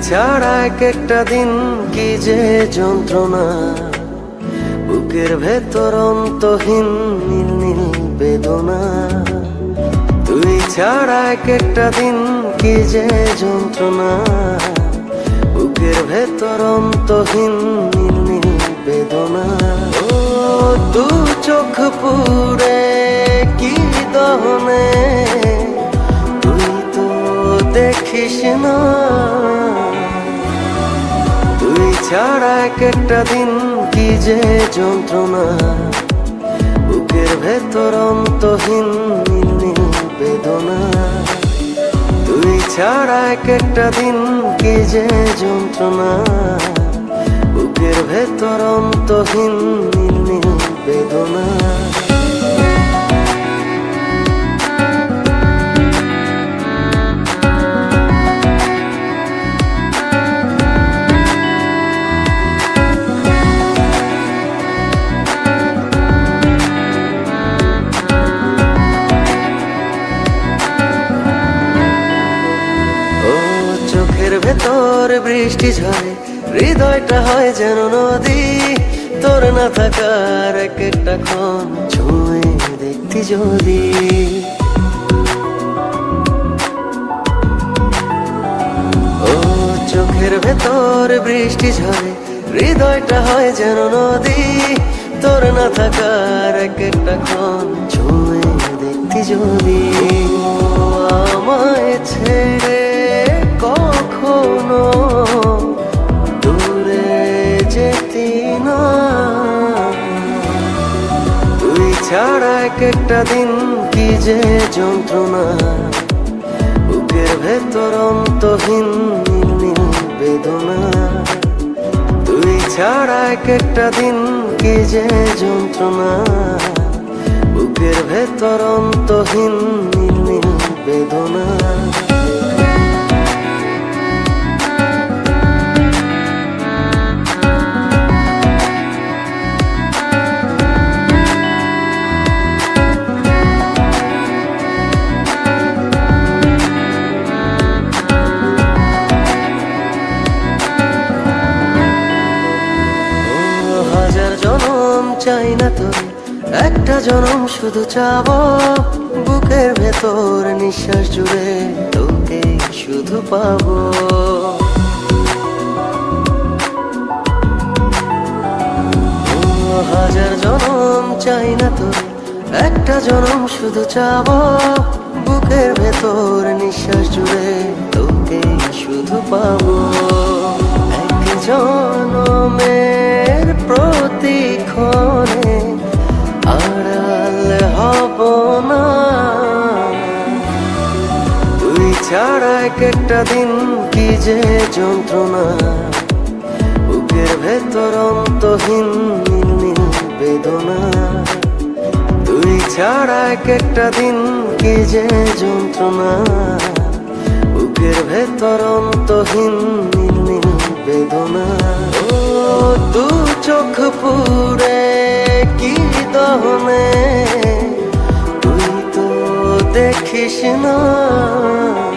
ছাড়া এক একটা দিন কি যে যন্ত্রণা, বুকের ভেতর অন্তহীন নীল নীল বেদনা। তুই ছাড়া এক একটা দিন কি যে যন্ত্রণা, বুকের ভেতর অন্তহীন নীল নীল বেদনা। ও দু চোখ পুরে কি দহনে, তুই তো দেখিস না। তুই ছাড়া এক একটা দিন কি যে যন্ত্রণা, বুকের ভেতর অন্তহীন নীল নীল বেদনা। তুই ছাড়া এক একটা দিন কি যে যন্ত্রণা, বুকের ভেতর অন্তহীন নীল নীল বেদনা। চোখের ভেতর বৃষ্টি ঝরে, হৃদয়টা হয় যেন নদী। তোর না থাকার এক একটা ক্ষণ ছুঁয়ে দেখতি যদি। ও চোখের ভেতর বৃষ্টি ঝরে, হৃদয়টা হয় যেন নদী। তোর না থাকার এক একটা ক্ষণ ছুঁয়ে দেখতি যদি। আমায় ছেড়ে কখনো দূরে যেতি না। তুই ছাড়া এক একটা দিন কি যে যন্ত্রণা, বুকের ভেতর অন্তহীন নীল নীল বেদনা। তুই ছাড়া এক একটা দিন কি যে যন্ত্রণা, বুকের ভেতর অন্তহীন নীল নীল বেদনা। হাজার জনম চাই না তোরে, একটা জনম শুধু চাবো। বুকের ভেতর নিঃশ্বাস জুড়ে তোকে শুধু পাবো। হাজার জনম চাই না তোরে, একটা জনম শুধু চাবো। বুকের ভেতর নিঃশ্বাস জুড়ে তোকে শুধু পাবো। এক জনমের প্রতিক্ষণে আড়াল হব না। তুই ছাড়া এক একটা দিন কি যে যন্ত্রণা, বুকের ভেতর অন্তহীন নীল নীল বেদনা। তুই ছাড়া এক একটা দিন কি যে যন্ত্রণা, বুকের ভেতর অন্তহীন নীল নীল বেদনা। ও দু চোখ পুরে কি দহনে, তুই তো দেখিস না।